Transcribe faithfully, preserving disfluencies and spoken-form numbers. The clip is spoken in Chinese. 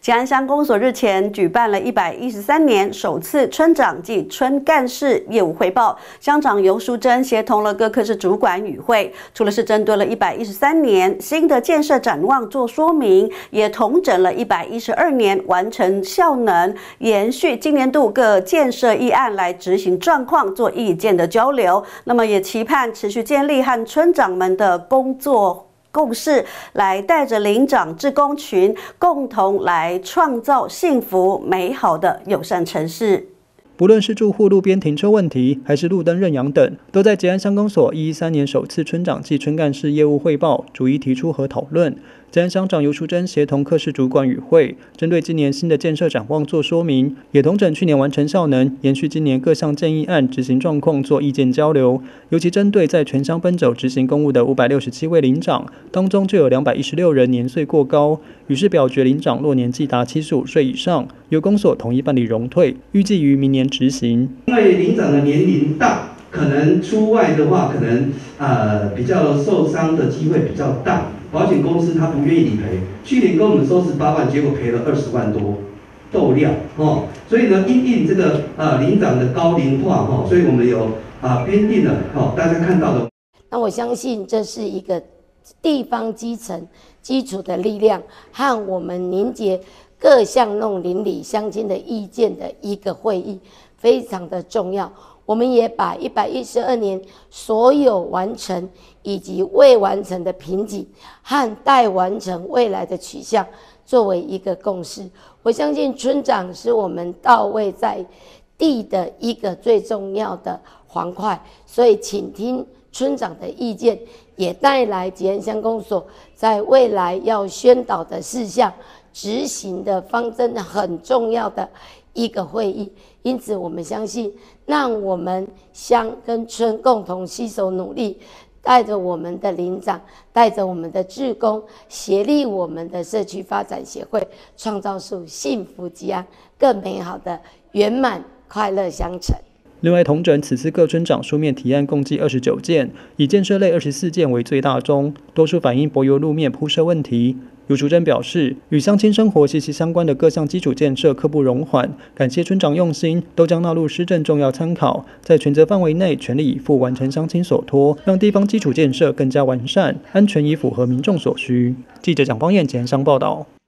吉安乡公所日前举办了一百一十三年首次村长暨村干事业务汇报，乡长游淑珍协同了各科室主管与会，除了是针对了一百一十三年新的建设展望做说明，也统整了一百一十二年完成效能、延续今年度各建设议案来执行状况做意见的交流。那么也期盼持续建立和村长们的工作共识，来带着领长志工群共同来创造幸福美好的友善城市。 不论是住户路边停车问题，还是路灯认养等，都在吉安乡公所一一三年首次村长暨村干事业务汇报逐一提出和讨论。吉安乡长游淑珍协同科室主管与会，针对今年新的建设展望做说明，也统整去年完成效能、延续今年各项建议案执行状况做意见交流。尤其针对在全乡奔走执行公务的五百六十七位领长，当中就有两百一十六人年岁过高，于是表决领长若年纪达七十五岁以上，由公所统一办理荣退，预计于明年执行。 因为领长的年龄大，可能出外的话，可能呃比较受伤的机会比较大。保险公司他不愿意理赔，去年跟我们收十八万，结果赔了二十万多，斗料哦。所以呢，因应这个呃领长的高龄化哈、哦，所以我们有啊、呃、编定了哦，大家看到的。 那我相信这是一个地方基层基础的力量，和我们凝结各巷弄邻里乡亲的意见的一个会议，非常的重要。我们也把一百一十二年所有完成以及未完成的瓶颈和待完成未来的取向作为一个共识。我相信村长是我们到位在地的一个最重要的环块，所以请听村长的意见，也带来吉安乡公所在未来要宣导的事项、执行的方针很重要的一个会议。因此我们相信，让我们乡跟村共同携手努力，带着我们的领长，带着我们的志工，协力我们的社区发展协会，创造出幸福吉安更美好的圆满快乐乡城。 另外，统整此次各村长书面提案共计二十九件，以建设类二十四件为最大宗，多数反映柏油路面铺设问题。游淑珍表示，与乡亲生活息息相关的各项基础建设刻不容缓，感谢村长用心，都将纳入施政重要参考，在权责范围内全力以赴完成乡亲所托，让地方基础建设更加完善、安全，以符合民众所需。记者蒋方燕吉安乡报道。